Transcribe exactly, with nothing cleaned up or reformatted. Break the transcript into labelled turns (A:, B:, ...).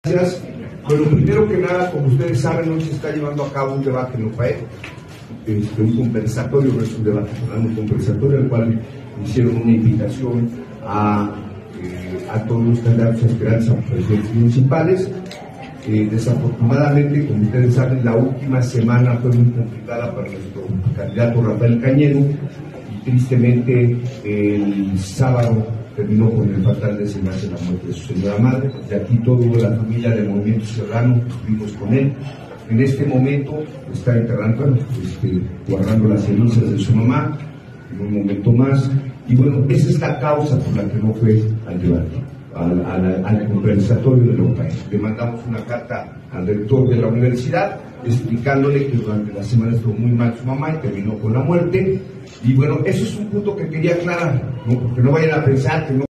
A: Gracias. Bueno, primero que nada, como ustedes saben, hoy se está llevando a cabo un debate en OPAE, este, un conversatorio, no es un debate, un conversatorio al cual hicieron una invitación a, eh, a todos los candidatos aspirantes a presidentes municipales. Eh, desafortunadamente, como ustedes saben, la última semana fue muy complicada para nuestro candidato Rafael Cañedo y tristemente el sábado terminó con el fatal desenlace de la muerte de su señora madre. De aquí toda la familia del Movimiento Ciudadano estuvimos con él. En este momento está enterrando, este, guardando las cenizas de su mamá, en un momento más. Y bueno, esa es la causa por la que no fue al debate, al, al, al conversatorio de la OPAE. Le mandamos una carta al rector de la universidad explicándole que durante la semana estuvo muy mal su mamá y terminó con la muerte. Y bueno, eso es un punto que quería aclarar, ¿no? Porque no vayan a pensar que no